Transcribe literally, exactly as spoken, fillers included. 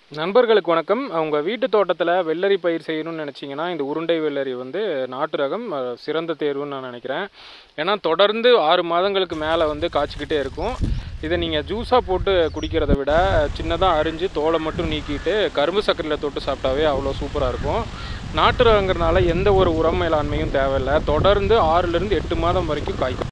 நண்பர்களுக்கு வணக்கம். அவங்க வீட்டு தோட்டத்தில் வெள்ளரி பயிர் செய்யணும்னு நினச்சிங்கன்னா இந்த உருண்டை வெள்ளரி வந்து நாட்டு ரகம் சிறந்த தேர்வுன்னு நான் நினைக்கிறேன். ஏன்னா தொடர்ந்து ஆறு மாதங்களுக்கு மேலே வந்து காய்ச்சிக்கிட்டே இருக்கும். இதை நீங்கள் ஜூஸாக போட்டு குடிக்கிறத விட சின்னதாக அரிஞ்சு தோலை மட்டும் நீக்கிட்டு கரும்பு சர்க்கரையில் தொட்டு சாப்பிட்டாவே அவ்வளோ சூப்பராக இருக்கும். நாட்டு ரகங்கிறனால எந்த ஒரு உரம் மேலாண்மையும் தேவையில்லை. தொடர்ந்து ஆறுலேருந்து எட்டு மாதம் வரைக்கும் காய்க்கும்.